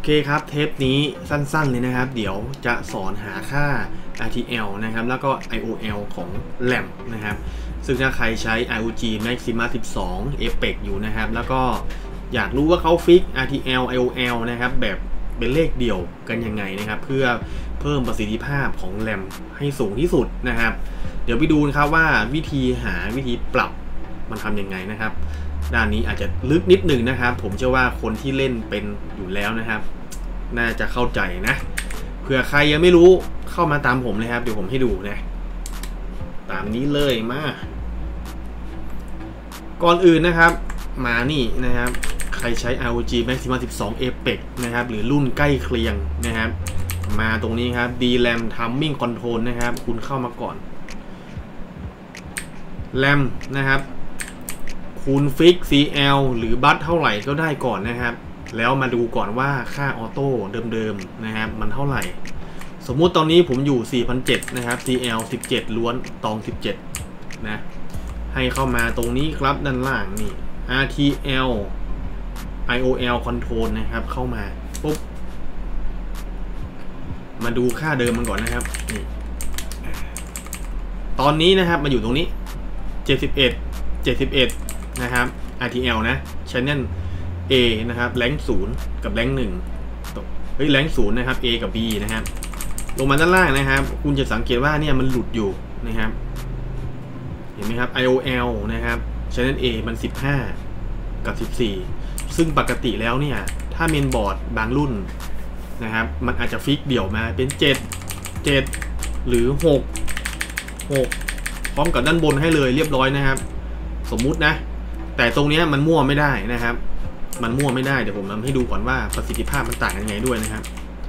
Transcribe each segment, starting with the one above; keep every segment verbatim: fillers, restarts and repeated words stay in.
เคครับเทปนี้สั้นๆเลยนะครับเดี๋ยวจะสอนหาค่า อาร์ ที แอล นะครับแล้วก็ ไอ โอ แอล ของ แรม นะครับซึ่งถ้าใครใช้ อาร์ โอ จี Maxima สิบสอง Apex อยู่นะครับแล้วก็อยากรู้ว่าเขาฟิก อาร์ ที แอล ไอ โอ แอล นะครับแบบเป็นเลขเดี่ยวกันยังไงนะครับเพื่อเพิ่มประสิทธิภาพของ แรม ให้สูงที่สุดนะครับเดี๋ยวไปดูนะครับว่าวิธีหาวิธีปรับมันทำยังไงนะครับด้านนี้อาจจะลึกนิดหนึ่งนะครับผมเชื่อว่าคนที่เล่นเป็นอยู่แล้วนะครับน่าจะเข้าใจนะเผื่อใครยังไม่รู้เข้ามาตามผมเลยครับเดี๋ยวผมให้ดูนะตามนี้เลยมาก่อนอื่นนะครับมานี่นะครับใครใช้ อาร์ โอ จี Maxima สิบสอง Apex นะครับหรือรุ่นใกล้เคียงนะครับมาตรงนี้ครับ ดี แรม Timing Control นะครับคุณเข้ามาก่อน แรม นะครับคุณฟิก ซี แอล หรือบัตเท่าไหร่ก็ได้ก่อนนะครับแล้วมาดูก่อนว่าค่าออโต้เดิมๆนะครับมันเท่าไหร่สมมุติตอนนี้ผมอยู่ สี่พันเจ็ดร้อย นะครับ ซี แอล สิบเจ็ดล้วนตองสิบเจ็ดนะให้เข้ามาตรงนี้ครับด้านล่างนี่ อาร์ ที แอล ไอ โอ แอล Control นะครับเข้ามาปุ๊บมาดูค่าเดิมมันก่อนนะครับนี่ตอนนี้นะครับมาอยู่ตรงนี้เจ็ดสิบเอ็ด เจ็ดสิบเอ็ดนะครับ อาร์ ที แอล นะ Channel A นะครับแรงค์ศูนย์กับแรงค์หนึ่งเฮ้ยแรงค์ศูนย์นะครับ A กับ B นะครับลงมาด้านล่างนะครับคุณจะสังเกตว่าเนี่ยมันหลุดอยู่นะครับเห็นไหมครับ ไอ โอ แอล นะครับ Channel A มันสิบห้ากับสิบสี่ซึ่งปกติแล้วเนี่ยถ้าเมนบอร์ดบางรุ่นนะครับมันอาจจะฟิกเดี่ยวมาเป็นเจ็ด เจ็ดหรือหก หกพร้อมกับด้านบนให้เลยเรียบร้อยนะครับสมมุตินะแต่ตรงนี้มันมั่วไม่ได้นะครับมันมั่วไม่ได้เดี๋ยวผมทำให้ดูก่อนว่าประสิทธิภาพมันต่างยังไงด้วยนะครับ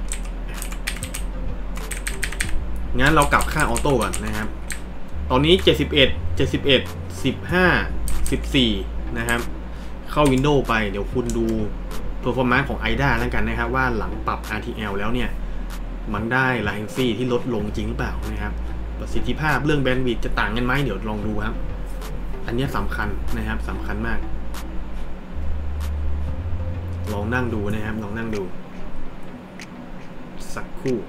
งั้นเรากลับค่าออโต้ก่อนนะครับตอนนี้เจ็ดสิบเอ็ด เจ็ดสิบเอ็ด สิบห้า สิบสี่นะครับเข้า Windows ไปเดี๋ยวคุณดู performance ของ ไอ ดี เอ แล้วกันนะครับว่าหลังปรับ อาร์ ที แอล แล้วเนี่ยมันได้ latency ที่ลดลงจริงหรือเปล่านะครับประสิทธิภาพเรื่องแบนด์วิดต์จะต่างกันไหมเดี๋ยวลองดูครับอันนี้สำคัญนะครับสำคัญมากลองนั่งดูนะครับลองนั่งดูสักครู่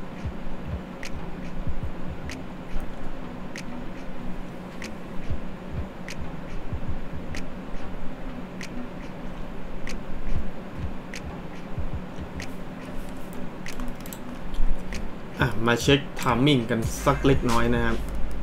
อ่ะมาเช็คไทมิ่งกันสักเล็กน้อยนะครับ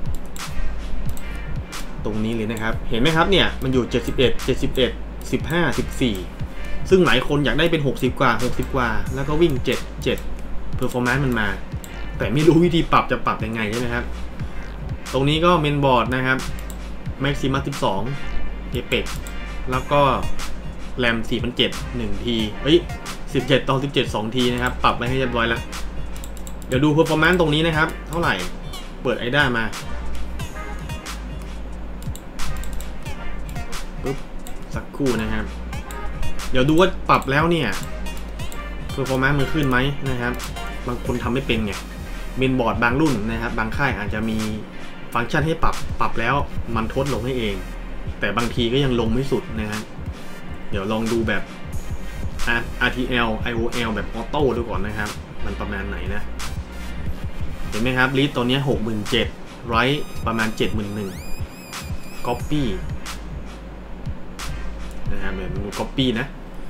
ตรงนี้เลยนะครับเห็นไหมครับเนี่ยมันอยู่เจ็ดสิบเอ็ด เจ็ดสิบเอ็ด สิบห้า สิบสี่ซึ่งหลายคนอยากได้เป็นหกสิบกว่าหกสิบกว่าแล้วก็วิ่งเจ็ด เจ็ด performance มันมาแต่ไม่รู้วิธีปรับจะปรับยังไงใช่ไหมครับตรงนี้ก็เมนบอร์ดนะครับ Maxima สิบสอง Apex แล้วก็แรม สี่พันเจ็ดร้อย หนึ่งทีเฮ้ยสิบเจ็ดต่อสิบเจ็ด สองทีนะครับปรับไปให้เรียบร้อยแล้วเดี๋ยวดู performance ตรงนี้นะครับเท่าไหร่เปิด ไอ ดี เอ มาปุ๊บสักครู่นะครับเดี๋ยวดูว่าปรับแล้วเนี่ย performance มันขึ้นไหมนะครับบางคนทำไม่เป็นไงเมนบอร์ดบางรุ่นนะครับบางค่ายอาจจะมีฟังก์ชันให้ปรับปรับแล้วมันทดลงให้เองแต่บางทีก็ยังลงไม่สุดนะครับเดี๋ยวลองดูแบบ อาร์ ที แอล ไอ โอ แอล แบบออโต้ดูก่อนนะครับมันประมาณไหนนะเห็นไหมครับลิสต์ตัวนี้ หกหมื่นเจ็ดพัน ไรท์ประมาณ เจ็ดหมื่นหนึ่งพัน copy นะครับเหมือนดู copy นะ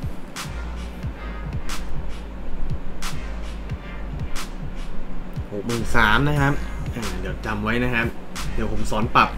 หกหมื่นสามพัน นะครับเดี๋ยวจำไว้นะครับเดี๋ยวผมสอนปรับ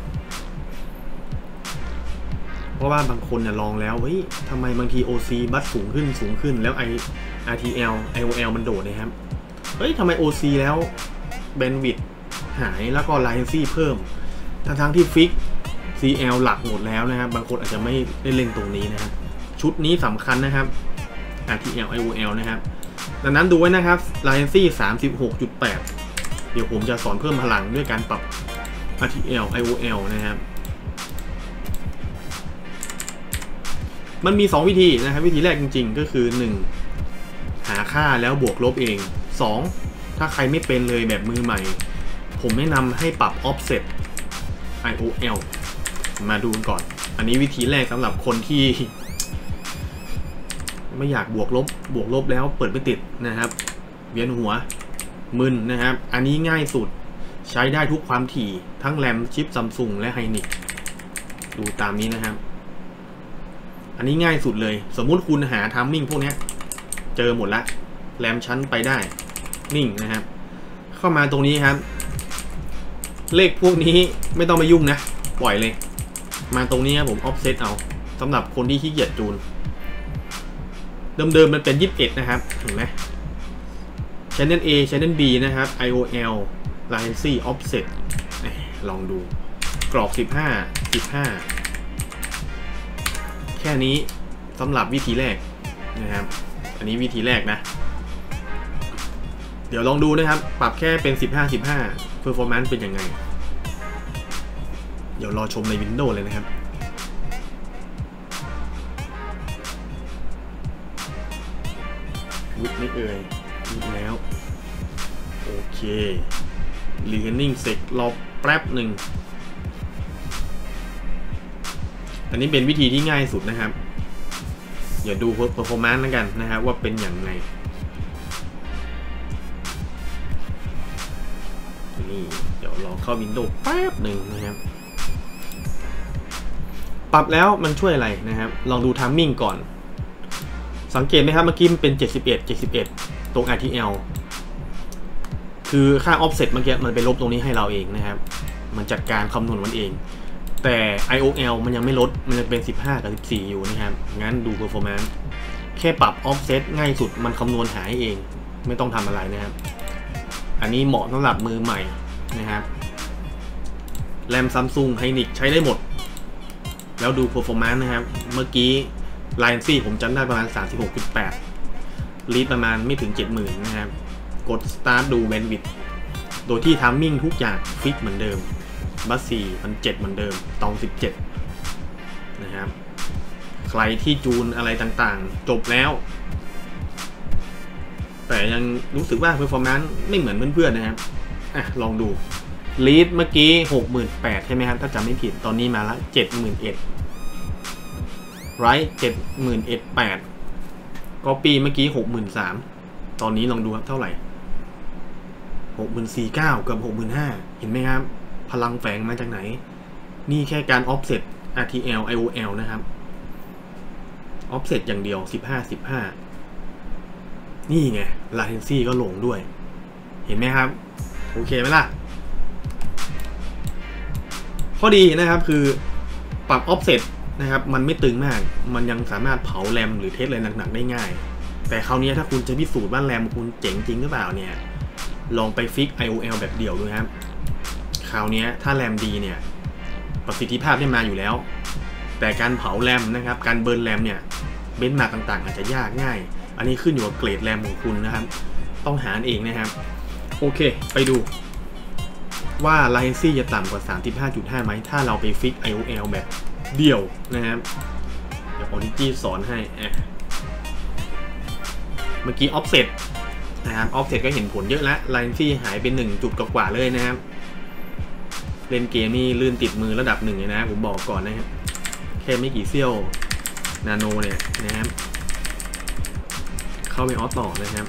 เพราะว่าบางคนเนี่ยลองแล้วเฮ้ยทำไมบางที โอ ซี บัตสูงขึ้นสูงขึ้นแล้ว I อาร์ ที แอล ไอ โอ แอล มันโดดนะครับเฮ้ยทำไม โอ ซี แล้วแบนด์วิดต์หายแล้วก็ latency เพิ่มทั้งทั้งที่ฟิก ซี แอล หลักหมดแล้วนะครับบางคนอาจจะไม่ได้เล่นตรงนี้นะครับชุดนี้สำคัญนะครับ อาร์ ที แอล ไอ โอ แอล นะครับดังนั้นดูไว้นะครับ latency สามสิบหกจุดแปด เดี๋ยวผมจะสอนเพิ่มพลังด้วยการปรับ อาร์ ที แอล ไอ โอ แอล นะครับมันมีสองวิธีนะครับวิธีแรกจริงๆก็คือหนึ่งหาค่าแล้วบวกลบเองสองถ้าใครไม่เป็นเลยแบบมือใหม่ผมแนะนำให้ปรับ offset ไอ โอ แอล มาดูก่อนอันนี้วิธีแรกสำหรับคนที่ไม่อยากบวกลบบวกลบแล้วเปิดไม่ติดนะครับเวียนหัวมึนนะครับอันนี้ง่ายสุดใช้ได้ทุกความถี่ทั้งแรมชิปซัมซุงและไฮนิกดูตามนี้นะครับอันนี้ง่ายสุดเลยสมมุติคุณหาทามมิ่งพวกนี้เจอหมดละแรมชั้นไปได้นิ่งนะครับเข้ามาตรงนี้ครับเลขพวกนี้ไม่ต้องไปยุ่งนะปล่อยเลยมาตรงนี้ผมออฟเซตเอาสำหรับคนที่ขี้เกียจจูนเดิมๆมันเป็นยี่สิบเอ็ดนะครับเห็นไหม Channel A Channel B นะครับ ไอ โอ แอล Latency Offset ลองดูกรอบสิบห้า สิบห้าแค่นี้สำหรับวิธีแรกนะครับอันนี้วิธีแรกนะเดี๋ยวลองดูนะครับปรับแค่เป็นสิบห้า สิบห้า Performance เป็นยังไงเดี๋ยวรอชมใน Windows เลยนะครับวุดไม่เอ่ยวุดแล้วโอเค Returning เสร็จรอแป๊บหนึ่งอันนี้เป็นวิธีที่ง่ายสุดนะครับเดี๋ยวดู performance แล้วกันนะครับว่าเป็นอย่างไรนี่เดี๋ยวรอเข้า Windows แป๊บหนึ่งนะครับปรับแล้วมันช่วยอะไรนะครับลองดู timing ก่อนสังเกตไหมครับเมื่อกี้มันเป็นเจ็ดสิบเอ็ด เจ็ดสิบเอ็ดตรง อาร์ ที แอล คือค่า offset เมื่อกี้มันไปลบตรงนี้ให้เราเองนะครับมันจัดการคำนวณมันเองแต่ ไอ โอ แอล มันยังไม่ลดมันยังเป็นสิบห้ากับสิบสี่อยู่นะครับงั้นดู performance แค่ปรับ offset ง่ายสุดมันคำนวณหาเองไม่ต้องทำอะไรนะครับอันนี้เหมาะสำหรับมือใหม่นะครับแรม Samsung ไฮนิกใช้ได้หมดแล้วดู performance นะครับเมื่อกี้ Latency ผมจำได้ประมาณ สามสิบหกจุดแปด รีดประมาณไม่ถึง เจ็ดหมื่น นะครับกด start ดู bandwidth โดยที่ timing ทุกอย่างฟิกเหมือนเดิมบัสสี่พันเจ็ดเหมือนเดิมตองสิบเจ็ดนะครับใครที่จูนอะไรต่างๆจบแล้วแต่ยังรู้สึกว่า performance ไม่เหมือนเพื่อนๆนะครับอ่ะลองดูลีดเมื่อกี้ หกหมื่นแปดพัน ใช่ไหมครับถ้าจำไม่ผิดตอนนี้มาละ เจ็ดหมื่นเอ็ดพัน ไรท์ เจ็ดหมื่นเอ็ดพันแปดร้อย copy เมื่อกี้ หกหมื่นสามพัน ตอนนี้ลองดูครับเท่าไหร่ หกหมื่นสี่พันเก้าร้อย เกือบ หกหมื่นห้าพัน เห็นไหมครับพลังแฝงมาจากไหนนี่แค่การ offset อาร์ ที แอล ไอ โอ แอล นะครับ offset อย่างเดียวสิบห้า สิบห้านี่ไง latency ก็ลงด้วยเห็นไหมครับโอเคไหมล่ะข้อดีนะครับคือปรับ offset นะครับมันไม่ตึงมากมันยังสามารถเผาแรมหรือเทสอะไรหนักๆได้ง่ายแต่คราวนี้ถ้าคุณจะพิสูจน์ว่าแรมคุณเจ๋งจริงหรือเปล่าเนี่ยลองไปฟิก ไอ โอ แอล แบบเดี่ยวดูครับคราวนี้ถ้าแรมดีเนี่ยประสิทธิภาพได้มาอยู่แล้วแต่การเผาแรมนะครับการเบิร์นแรมเนี่ยเบนช์มาร์กต่างๆอาจจะยากง่ายอันนี้ขึ้นอยู่กับเกรดแรมของคุณนะครับต้องหาเองนะครับโอเคไปดูว่า latency จะต่ำกว่า สามสิบห้าจุดห้า ไหมถ้าเราไปฟิก ไอ โอ แอล แบบเดี่ยวนะครับเดี๋ยว Origi สอนให้เมื่อกี้ offset นะครับ offset ก็เห็นผลเยอะแล้ว latency หายไปหนึ่งจุดกว่าเลยนะครับเล่นเกมนี่ลื่นติดมือระดับหนึ่งเลยนะผมบอกก่อนนะครับแค่ไม่กี่เซี่ยวนาโนเนี่ยนะครับเข้าไปออฟต่อนะครับ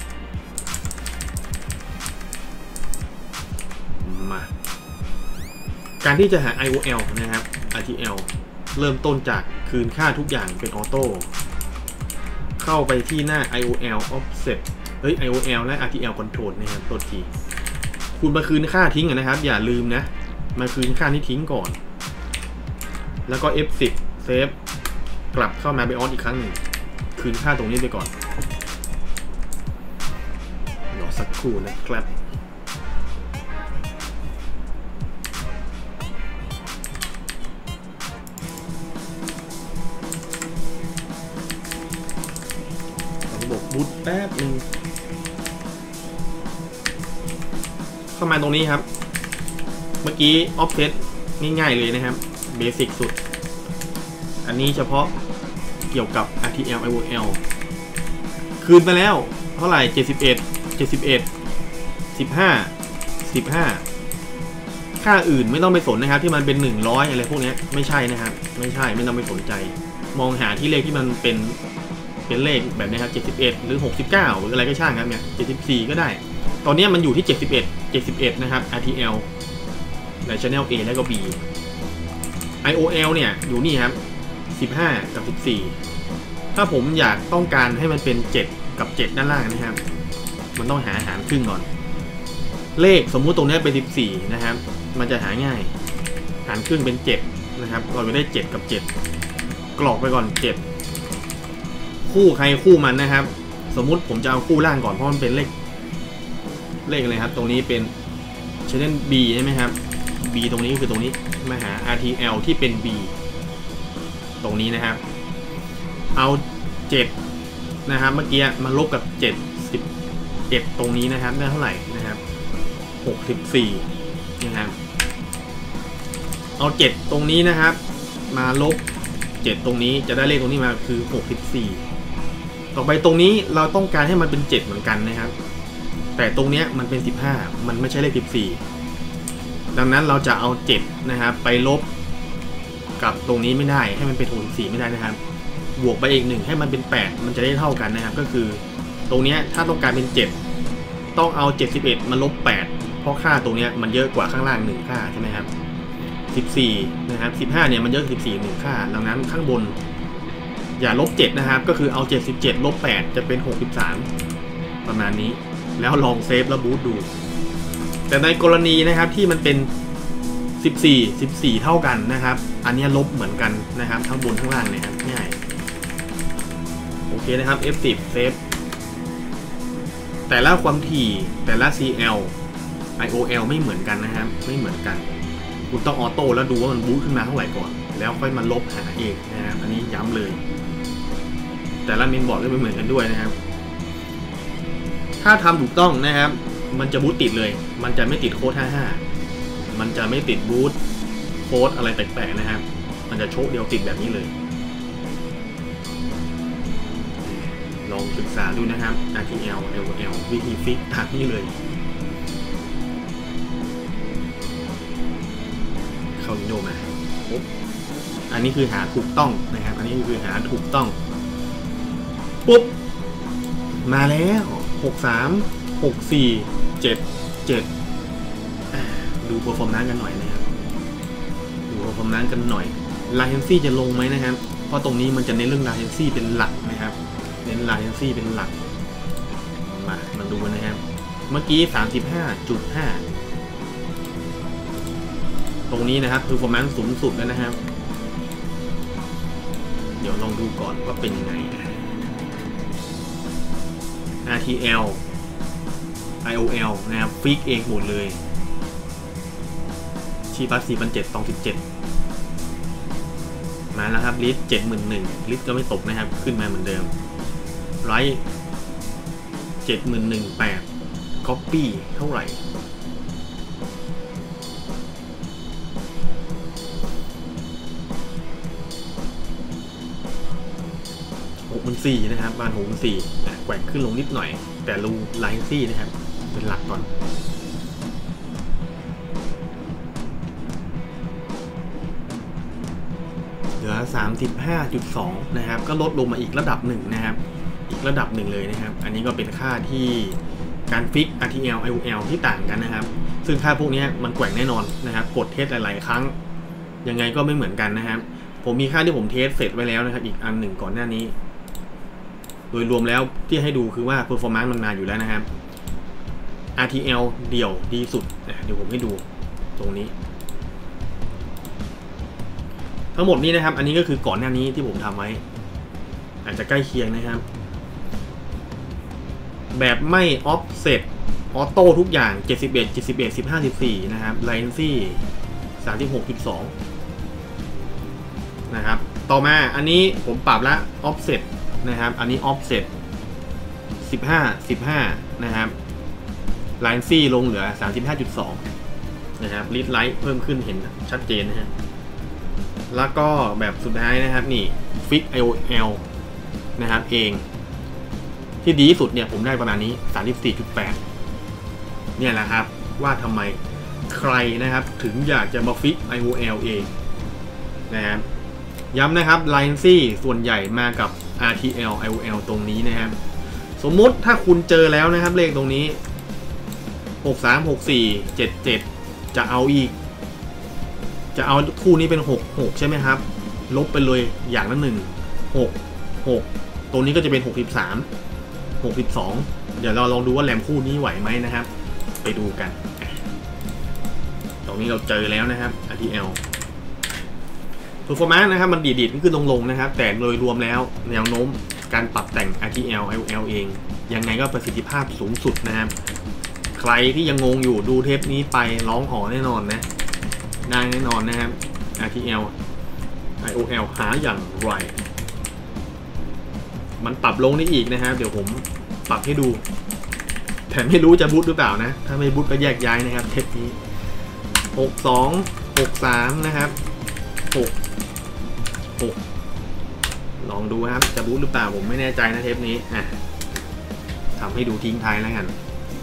มาการที่จะหา ไอ โอ แอล นะครับ อาร์ ที แอล เริ่มต้นจากคืนค่าทุกอย่างเป็นออโต้เข้าไปที่หน้า ไอ โอ แอล offset เฮ้ย ไอ โอ แอล และ อาร์ ที แอล control นะครับตัวทีคุณมาคืนค่าทิ้งนะครับอย่าลืมนะมาคืนค่านี้ทิ้งก่อนแล้วก็ เอฟ สิบ เซฟกลับเข้ามาไปออนอีกครั้งหนึ่งคืนค่าตรงนี้ไปก่อนรอสักครู่นะครับระบบบูตแป๊บนึงเข้ามาตรงนี้ครับเมื่อกี้ offset ง่ายๆเลยนะครับเบสิกสุดอันนี้เฉพาะเกี่ยวกับ อาร์ ที แอล ไอ โอ แอล คืนไปแล้วเท่าไหร่เจ็ดสิบเอ็ด เจ็ดสิบเอ็ด สิบห้า สิบห้าค่าอื่นไม่ต้องไปสนนะครับที่มันเป็นหนึ่งร้อยอะไรพวกนี้ไม่ใช่นะครับไม่ใช่ไม่ต้องไปสนใจมองหาที่เลขที่มันเป็นเป็นเลขแบบนี้ครับเจ็ดสิบเอ็ดหรือหกสิบเก้าหรืออะไรก็ช่างครับเนี่ยเจ็ดสิบสี่ก็ได้ตอนนี้มันอยู่ที่เจ็ดสิบเอ็ด เจ็ดสิบเอ็ดนะครับ อาร์ ที แอล ใน Channel A แล้วก็ B ไอ โอ แอล เนี่ยอยู่นี่ครับสิบห้ากับสิบสี่ถ้าผมอยากต้องการให้มันเป็นเจ็ดกับเจ็ดด้านล่างนะครับมันต้องหาหารครึ่งก่อนเลขสมมุติตรงนี้เป็นสิบสี่นะครับมันจะหาง่ายหารครึ่งเป็นเจ็ดนะครับเราจะได้เจ็ดกับเจ็ดกรอกไปก่อนเจ็ดคู่ใครคู่มันนะครับสมมุติผมจะเอาคู่ล่างก่อนเพราะมันเป็นเลขเลขอะไรครับตรงนี้เป็น Channel B ใช่ไหมครับ B ตรงนี้ก็คือตรงนี้มาหา อาร์ ที แอล ที่เป็น B ตรงนี้นะครับเอาเจ็ดนะครับเมื่อกี้มาลบกับเจ็ด สิบเอ็ดตรงนี้นะครับได้เท่าไหร่นะครับหกสิบสี่นะครับเอาเจ็ดตรงนี้นะครับมาลบเจ็ดตรงนี้จะได้เลขตรงนี้มาคือหกสิบสี่ต่อไปตรงนี้เราต้องการให้มันเป็นเจ็ดเหมือนกันนะครับแต่ตรงนี้มันเป็นสิบห้ามันไม่ใช่เลขสิบสี่ดังนั้นเราจะเอาเจ็ดนะครับไปลบกับตรงนี้ไม่ได้ให้มันเป็นหกสิบสี่ไม่ได้นะครับบวกไปอีกหนึ่งให้มันเป็นแปดมันจะได้เท่ากันนะครับก็คือตรงนี้ถ้าต้องการเป็นเจ็ดต้องเอาเจ็ดสิบเอ็ดมาลบแปดเพราะค่าตรงนี้มันเยอะกว่าข้างล่างหนึ่งค่าใช่ไหมครับสิบสี่นะครับสิบห้าเนี่ยมันเยอะสิบสี่หนึ่งค่าดังนั้นข้างบนอย่าลบเจ็ดนะครับก็คือเอาเจ็ดสิบเจ็ดลบแปดจะเป็นหกสิบสามประมาณนี้แล้วลองเซฟแล้วบูตดูแต่ในกรณีนะครับที่มันเป็นสิบสี่ สิบสี่เท่ากันนะครับอันนี้ลบเหมือนกันนะครับทั้งบนทั้งล่างเนี่ยครับง่ายโอเคนะครับ เอฟ สิบ เซฟแต่ละความถี่แต่ละ ซี แอล ไอ โอ แอล ไม่เหมือนกันนะครับไม่เหมือนกันคุณต้องออโต้แล้วดูว่ามันบูตขึ้นมาเท่าไหร่ก่อนแล้วค่อยมาลบหาเองนะครับอันนี้ย้ำเลยแต่ละเมนบอร์ดก็ไม่เหมือนกันด้วยนะครับถ้าทำถูกต้องนะครับมันจะบูตติดเลยมันจะไม่ติดโค้ดห้าห้ามันจะไม่ติดบูตโค้ดอะไรแปลกๆนะครับมันจะโชคเดียวติดแบบนี้เลยลองศึกษาดูนะครับ อาร์ ที แอล แอล โอ แอล วิธีฟิกตามนี้เลยเข้าวินโดว์มาปุ๊บอันนี้คือหาถูกต้องนะครับอันนี้คือหาถูกต้องปุ๊บมาแล้วหกสาม หกสี่ เจ็ด เจ็ดดู performance กันหน่อยนะครับดู performance กันหน่อย latency จะลงไหมนะครับเพราะตรงนี้มันจะเน้นเรื่อง latency เป็นหลักนะครับเน้น latency เป็นหลักมามาดูนะครับ เมื่อกี้ สามสิบห้าจุดห้า ตรงนี้นะครับ performance สูงสุดแล้วนะครับเดี๋ยวลองดูก่อนว่าเป็นยังไง อาร์ ที แอล ไอ โอ แอล นะครับฟิกเองหมดเลยชีพัส สี่พันเจ็ดร้อยสิบเจ็ด มาแล้วครับลิสต์ เจ็ดหมื่นหนึ่ง ลิสต์ก็ไม่ตกนะครับขึ้นมาเหมือนเดิมไรท์ เจ็ดหมื่นหนึ่งพันแปดร้อย copy เท่าไหร่หกหมื่นสี่นะครับบ้านหกหมื่นสี่แกว่งขึ้นลงนิดหน่อยแต่รูไลน์ซี่นะครับเป็นหลักก่อนเหลือ สามสิบห้าจุดสอง นะครับก็ลดลงมาอีกระดับหนึ่งนะครับอีกระดับหนึ่งเลยนะครับอันนี้ก็เป็นค่าที่การฟิก อาร์ ที แอล ไอ โอ แอล ที่ต่างกันนะครับซึ่งค่าพวกนี้มันแกว่งแน่นอนนะครับกดเทสหลายๆครั้งยังไงก็ไม่เหมือนกันนะครับผมมีค่าที่ผมเทสเสร็จไว้แล้วนะครับอีกอันหนึ่งก่อนหน้านี้โดยรวมแล้วที่ให้ดูคือว่า performance มันมาอยู่แล้วนะครับ อาร์ ที แอล เดี่ยวดีสุดนะเดี๋ยวผมให้ดูตรงนี้ทั้งหมดนี้นะครับอันนี้ก็คือก่อนหน้านี้ที่ผมทำไว้อาจจะใกล้เคียงนะครับแบบไม่ offset ออโต้ทุกอย่างเจ็ดสิบเอ็ด เจ็ดสิบเอ็ด สิบห้า สิบสี่นะครับ latency สามสิบหกจุดสอง นะครับต่อมาอันนี้ผมปรับละ offset นะครับอันนี้ offset สิบห้า สิบห้านะครับ latency ลงเหลือ สามสิบห้าจุดสอง นะครับ read write เพิ่มขึ้นเห็นชัดเจนนะฮะแล้วก็แบบสุดท้ายนะครับนี่ fix ไอ โอ แอล นะครับเองที่ดีที่สุดเนี่ยผมได้ประมาณนี้ สามสิบสี่จุดแปด เนี่ยแหละครับว่าทำไมใครนะครับถึงอยากจะมา fix ไอ โอ แอล เองนะครับย้ำนะครับ latency ส่วนใหญ่มากับอาร์ ที แอล ไอ โอ แอล ตรงนี้นะครับสมมุติถ้าคุณเจอแล้วนะครับเลขตรงนี้หกสาม หกสี่ เจ็ดเจ็ดจะเอาอีกจะเอาคู่นี้เป็นหก หกใช่ไหมครับลบไปเลยอย่างละหนึ่ง หก หกตรงนี้ก็จะเป็นหกสิบสาม หกสิบสองเดี๋ยวเราลองดูว่าแรมคู่นี้ไหวไหมนะครับไปดูกันตรงนี้เราเจอแล้วนะครับ อาร์ ที แอล performance นะครับมันดีดๆขึ้นลงๆนะครับแต่โดยรวมแล้วแนวโน้มการปรับแต่ง อาร์ ที แอล ไอ โอ แอล เองยังไงก็ประสิทธิภาพสูงสุดนะครับใครที่ยังงงอยู่ดูเทปนี้ไปร้องหอแน่นอนนะได้แน่นอนนะครับ อาร์ ที แอล ไอ โอ แอล หาอย่างไรมันปรับลงได้อีกนะครับเดี๋ยวผมปรับให้ดูแต่ไม่รู้จะบูตหรือเปล่านะถ้าไม่บูตก็แยกย้ายนะครับเทปนี้หกสอง หกสามนะครับหก หกลองดูครับจะบูตหรือเปล่าผมไม่แน่ใจนะเทปนี้อ่ะทำให้ดูทิ้งท้ายแล้วกัน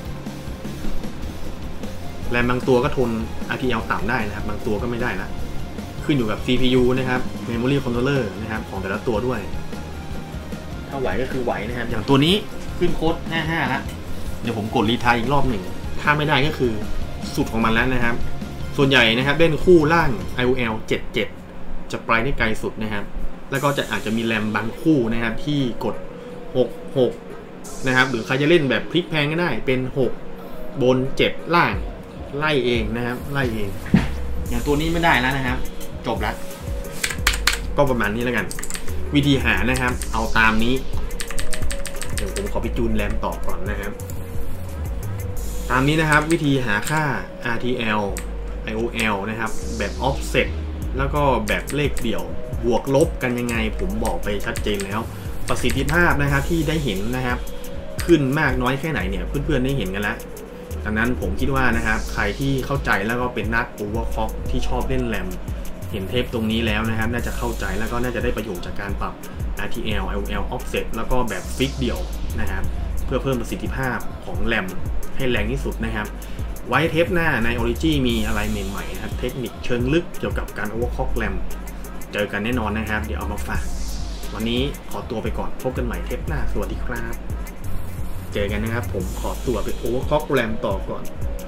แรมบางตัวก็ทน อาร์ ที แอล ต่ำได้นะครับบางตัวก็ไม่ได้นะขึ้นอยู่กับ ซี พี ยู นะครับ Memory Controller นะครับของแต่ละตัวด้วยถ้าไหวก็คือไหวนะครับอย่างตัวนี้ขึ้นโค้ดห้าสิบห้าแล้วเดี๋ยวผมกดรีไทร์อีกรอบหนึ่งถ้าไม่ได้ก็คือสุดของมันแล้วนะครับส่วนใหญ่นะครับเล่นคู่ล่าง ไอ โอ แอล เจ็ดสิบเจ็ดจะไปได้ไกลสุดนะครับแล้วก็จะอาจจะมีแรมบางคู่นะครับที่กดหก หกนะครับหรือใครจะเล่นแบบพลิกแพงก็ได้เป็นหกบนเจ็ดล่างไล่เองนะครับไล่เองอย่างตัวนี้ไม่ได้แล้วนะครับจบแล้วก็ประมาณนี้แล้วกันวิธีหานะครับเอาตามนี้เดี๋ยวผมขอไปจูนแรมต่อก่อนนะครับตามนี้นะครับวิธีหาค่า อาร์ ที แอล ไอ โอ แอล นะครับแบบ offset แล้วก็แบบเลขเดี่ยวบวกลบกันยังไงผมบอกไปชัดเจนแล้วประสิทธิภาพนะครับที่ได้เห็นนะครับขึ้นมากน้อยแค่ไหนเนี่ยเพื่อนๆได้เห็นกันแล้วดังนั้นผมคิดว่านะครับใครที่เข้าใจแล้วก็เป็นนัก overclock ที่ชอบเล่นแรมเห็นเทปตรงนี้แล้วนะครับน่าจะเข้าใจแล้วก็น่าจะได้ประโยชน์จากการปรับ อาร์ ที แอล ไอ โอ แอล offset แล้วก็แบบฟิกเดี่ยวนะครับเพื่อเพิ่มประสิทธิภาพของแรมให้แรงที่สุดนะครับไว้เทปหน้าใน Origi มีอะไรใหม่ๆนะครับเทคนิคเชิงลึกเกี่ยวกับการ overclock แรมเจอกันแน่นอนนะครับเดี๋ยวเอามาฝากวันนี้ขอตัวไปก่อนพบกันใหม่เทปหน้าสวัสดีครับเจอกันนะครับผมขอตัวไป overclock แรมต่อก่อน